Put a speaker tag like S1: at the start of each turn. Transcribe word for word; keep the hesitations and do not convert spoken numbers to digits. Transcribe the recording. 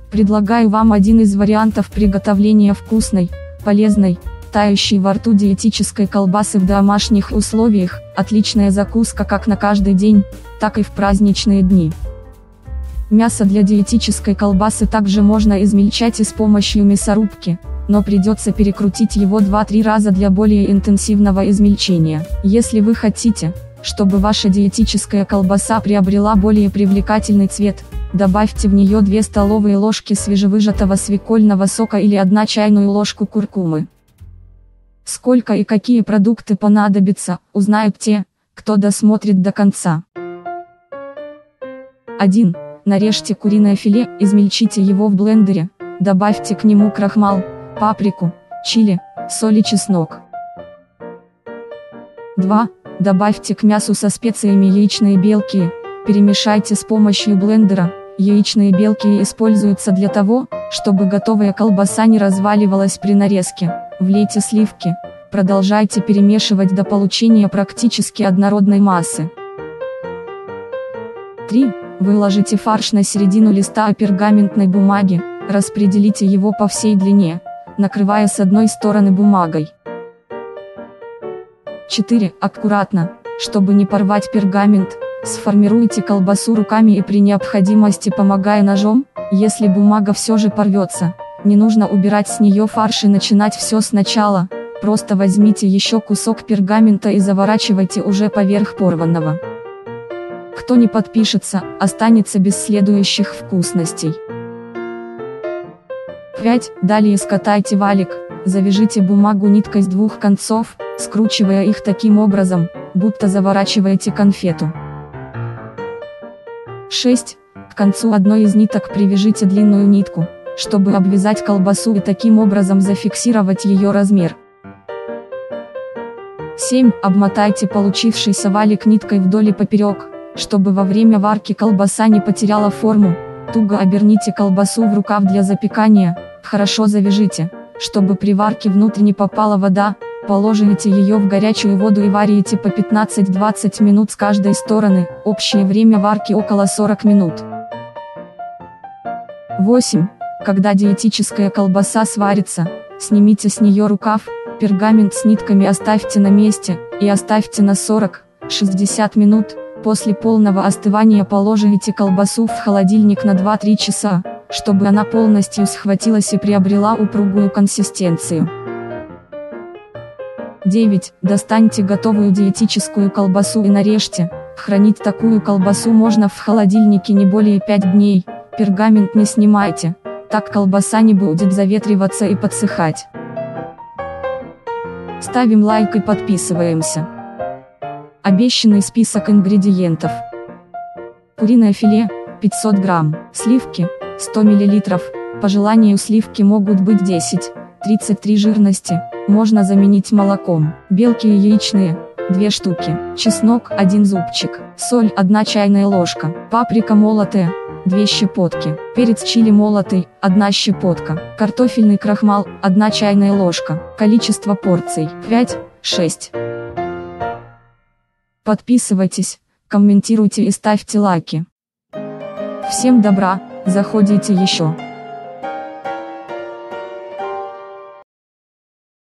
S1: Предлагаю вам один из вариантов приготовления вкусной, полезной, тающей во рту диетической колбасы в домашних условиях. Отличная закуска как на каждый день, так и в праздничные дни. Мясо для диетической колбасы также можно измельчать и с помощью мясорубки, но придется перекрутить его два-три раза для более интенсивного измельчения. Если вы хотите, чтобы ваша диетическая колбаса приобрела более привлекательный цвет, добавьте в нее две столовые ложки свежевыжатого свекольного сока или одну чайную ложку куркумы. Сколько и какие продукты понадобятся, узнают те, кто досмотрит до конца. один. Нарежьте куриное филе, измельчите его в блендере, добавьте к нему крахмал, паприку, чили, соль и чеснок. два. Добавьте к мясу со специями яичные белки, перемешайте с помощью блендера. Яичные белки используются для того, чтобы готовая колбаса не разваливалась при нарезке. Влейте сливки, продолжайте перемешивать до получения практически однородной массы. три. Выложите фарш на середину листа пергаментной бумаги, распределите его по всей длине, накрывая с одной стороны бумагой. четыре. Аккуратно, чтобы не порвать пергамент, сформируйте колбасу руками и при необходимости помогая ножом. Если бумага все же порвется, не нужно убирать с нее фарш и начинать все сначала, просто возьмите еще кусок пергамента и заворачивайте уже поверх порванного. Кто не подпишется, останется без следующих вкусностей. пять. Далее скатайте валик, завяжите бумагу ниткой с двух концов, скручивая их таким образом, будто заворачиваете конфету. шесть. К концу одной из ниток привяжите длинную нитку, чтобы обвязать колбасу и таким образом зафиксировать ее размер. семь. Обмотайте получившийся валик ниткой вдоль и поперек, чтобы во время варки колбаса не потеряла форму. Туго оберните колбасу в рукав для запекания, хорошо завяжите, чтобы при варке внутрь не попала вода. Положите ее в горячую воду и варите по пятнадцать-двадцать минут с каждой стороны, общее время варки около сорок минут. восемь. Когда диетическая колбаса сварится, снимите с нее рукав, пергамент с нитками оставьте на месте, и оставьте на сорок-шестьдесят минут. После полного остывания положите колбасу в холодильник на два-три часа, чтобы она полностью схватилась и приобрела упругую консистенцию. девять. Достаньте готовую диетическую колбасу и нарежьте. Хранить такую колбасу можно в холодильнике не более пяти дней, пергамент не снимайте, так колбаса не будет заветриваться и подсыхать. Ставим лайк и подписываемся. Обещанный список ингредиентов. Куриное филе, пятьсот грамм, сливки, сто миллилитров, по желанию сливки могут быть десять-тридцать три жирности, можно заменить молоком. Белки яичные, две штуки, чеснок, один зубчик, соль, одна чайная ложка, паприка молотая, две щепотки, перец чили молотый, одна щепотка, картофельный крахмал, одна чайная ложка, количество порций, пять-шесть. Подписывайтесь, комментируйте и ставьте лайки. Всем добра, заходите еще.